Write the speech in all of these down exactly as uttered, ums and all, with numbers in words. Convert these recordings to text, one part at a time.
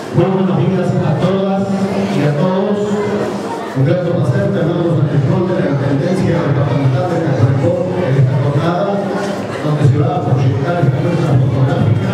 Muy buenos días a todas y a todos. Un grato placer tenerlos en el frente de la Intendencia Departamental de Tacuarembó en esta jornada, donde se va a proyectar esta muestra fotográfica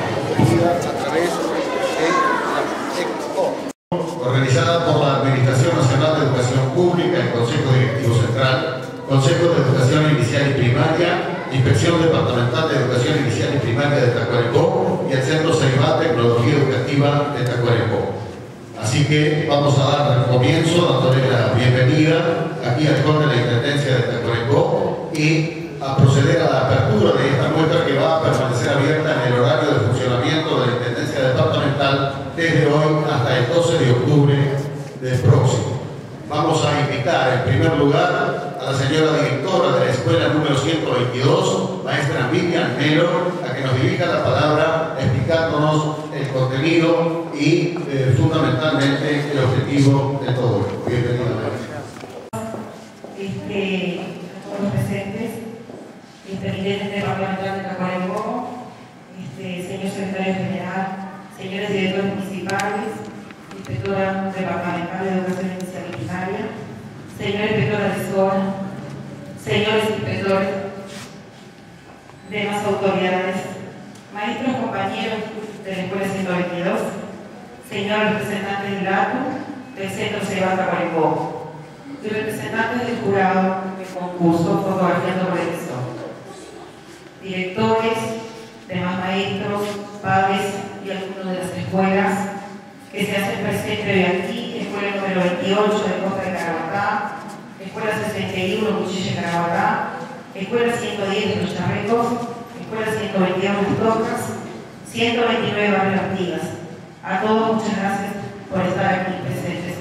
a través de la Expo, organizada por la Administración Nacional de Educación Pública, el Consejo Directivo Central, Consejo de Educación Inicial y Primaria, Inspección Departamental de Educación Inicial y Primaria de Tacuarembó y el Centro Ceibá Tecnología Educativa de Tacuarembó. Así que vamos a dar el comienzo, dándole la bienvenida aquí al Conde de la Intendencia de Tacuarembó y a proceder a la apertura de esta muestra que va a permanecer abierta en el horario de funcionamiento de la Intendencia Departamental desde hoy hasta el doce de octubre del próximo. Vamos a invitar en primer lugar a la señora directora de la escuela número ciento veintidós, maestra Miriam Melo, a que nos dirija la palabra explicándonos el contenido y eh, fundamentalmente el objetivo de todo esto. Bienvenida, maestra. Este, a todos los presentes, este, presidente departamental de Tacuarembó, este, señor secretario general, señores directores municipales, inspectora departamental de educación inicial y primaria, señor inspector de zona, señores inspectores, demás autoridades, maestros, compañeros de la escuela ciento veintidós, señores representantes del A T U, del Centro Ceibá Tacuarembó, y representantes del jurado del concurso Fotografiando Profesor, directores, demás maestros, padres y alumnos de las escuelas que se hacen presentes hoy aquí, escuela número veintiocho de Costa de Carabatá, escuela sesenta y uno Cuchilla de Carabatá, escuela ciento diez de Los Charrecos, escuela ciento veintidós de Las Tocas, ciento veintinueve Barrio Artigas. A todos muchas gracias por estar aquí presentes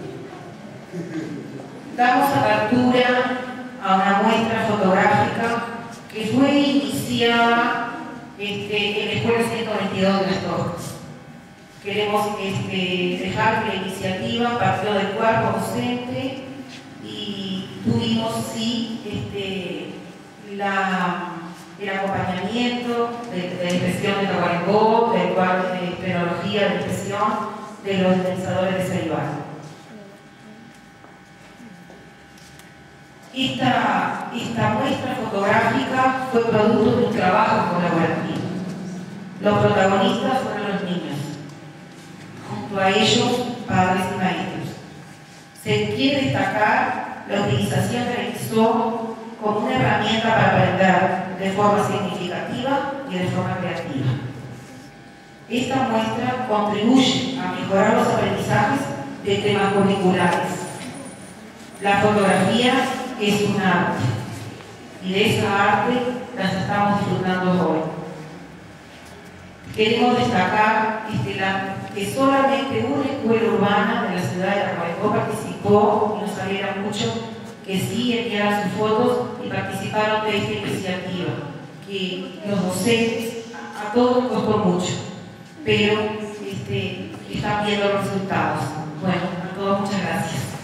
hoy. Damos apertura a una muestra fotográfica que fue iniciada este, en la escuela ciento veintidós de Las Tocas. Queremos este, dejar que la iniciativa partió del cuerpo docente y tuvimos sí este, la, el acompañamiento de, de la inspección de Tacuarembó, del cuadro de tecnología de inspección de los organizadores de Ceibá. Esta, esta muestra fotográfica fue producto de un trabajo colaborativo. Los protagonistas fueron los niños. Junto a ellos, padres y maestros. Se quiere destacar la utilización del exo como una herramienta para aprender de forma significativa y de forma creativa. Esta muestra contribuye a mejorar los aprendizajes de temas curriculares. La fotografía es un arte y de esa arte las estamos disfrutando hoy. Queremos destacar este, la, que solamente una escuela urbana de la ciudad de Tacuarembó participó y nos alegra mucho que sí enviaran sus fotos y participaron de esta iniciativa, que los docentes, a, a todos nos costó mucho, pero este, están viendo los resultados. Bueno, a todos muchas gracias.